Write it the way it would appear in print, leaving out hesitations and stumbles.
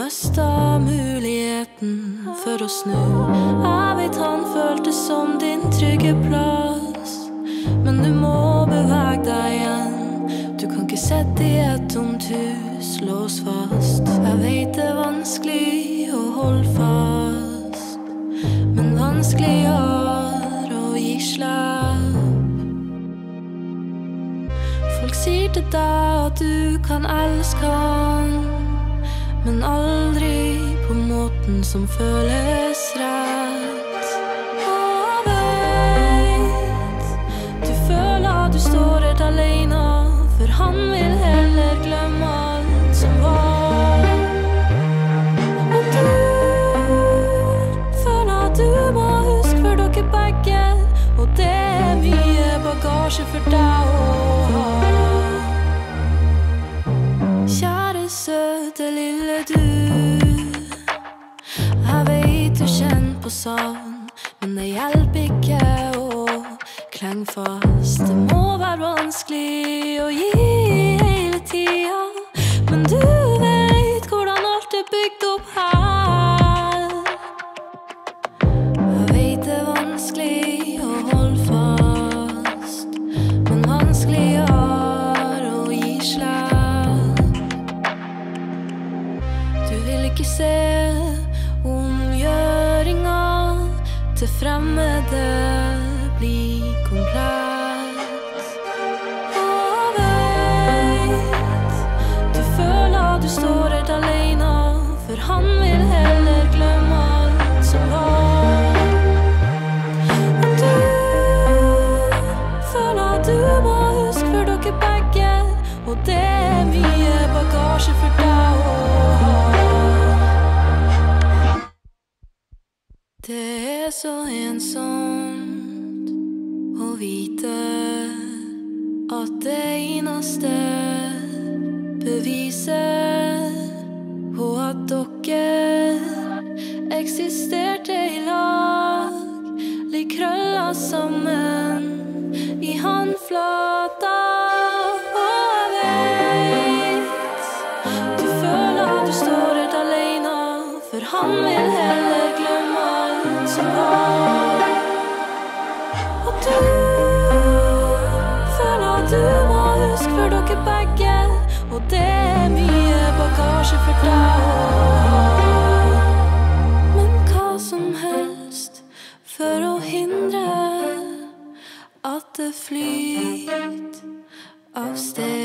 mistet muligheten for å snu. Jeg vet han føltes som din trygge plass, men du må bevege deg igjen. Du kan ikke sitte i et tomt hus, lås fast. Jeg vet det er vanskelig å holde fast, men vanskeligere å gi slipp. Folk sier til deg at du kan elske han, men aldri på måten som føles rett. Og jeg vet, du føler du står helt alene, for han vil heller glemme alt som var. Og du føler at du må huske for dere begge, og det er mye bagasje for deg å ha. Kjære søte lille du, jeg vet du kjenner på savn, men det hjelper ikke å klenge fast. Det må være vanskelig å gi hele tiden, men du vet hvordan alt er bygd opp her. Jeg vet det er vanskelig å holde fast, men vanskeligere å gi slipp. Du vil ikke se omgjøringa til fremmede bli komplett. Og vet, du føler du står helt alene, for han vil heller glemme alt som var. Og du føler at du må huske for dere begge, og det er mye bagasje for deg å ha. Det er så ensomt å vite at det eneste beviset på at dere eksisterte i lag, ligger krøllet sammen i håndflata. Og jeg vet, du føler du står helt alene, for han vil heller glemme alt som var. Og du føler at du må huske for dere begge, og det er mye bagasje for deg å ha. Men hva som helst for å hindre at det flyter av sted.